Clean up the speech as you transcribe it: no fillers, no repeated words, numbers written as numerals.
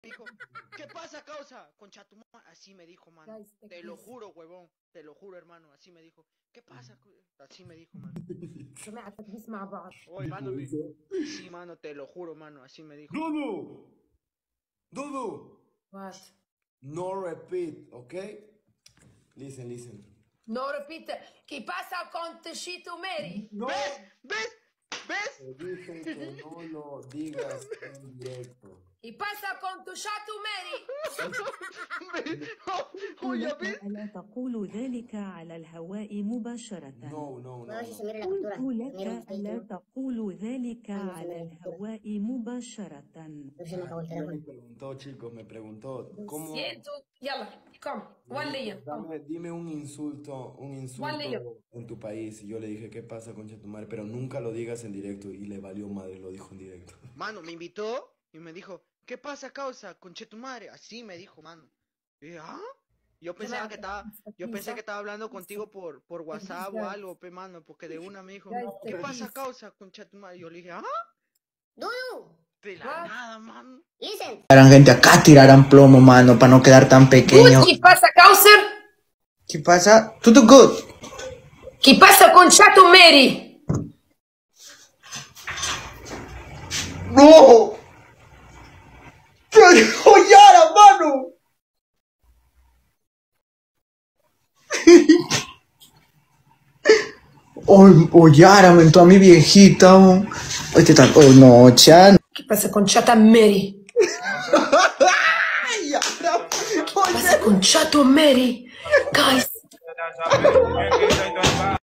dijo, ¿qué pasa, causa? Concha tu madre. Así me dijo, mano. Te lo juro, huevón. Te lo juro, hermano. Así me dijo. ¿Qué pasa? Así me dijo, mano. Oye, mano. Sí, mano, te lo juro, mano. Así me dijo. Dudu! Dudu! What? No repeat, okay? Listen. No repite. ¿Qué pasa con Teshito Mary? No. ¿Ves? Te dije que no lo digas en directo. ¿Qué pasa con tu Shato Mary? Oye, لك ¿ves? ألا تقول ذلك على الهواء مباشرة. No. قلت لك ألا تقول ذلك على الهواء مباشرة. Me preguntó, ¿cómo? Siento. Yalla, come. One layer. Dime un insulto en tu país. Y yo le dije, ¿qué pasa, concha tu madre? Pero nunca lo digas en directo. Y le valió madre, lo dijo en directo. Mano, me invitó y me dijo, ¿qué pasa, causa? Conche tu madre. Así me dijo, mano. Y dije, ¿ah? Yo pensé que estaba hablando contigo por WhatsApp o algo, pe, mano, porque de una me dijo, ¿qué pasa, causa? Concha tu madre. Y yo le dije, ¿ah? Dudu, De la nada, mano. listen. Gente, acá tirarán plomo, mano, para no quedar tan pequeño. ¿Qué pasa, Causer? ¿Qué pasa? Todo good. ¿Qué pasa con Shato Mary? ¡No! ¡Qué dijo Yara, mano! Oh, Yara, mentó a mi viejita. Oh, no, Chan. ¿Qué pasa con Chata Mary? Yara, ¿Qué pasa con Chato Mary? Guys.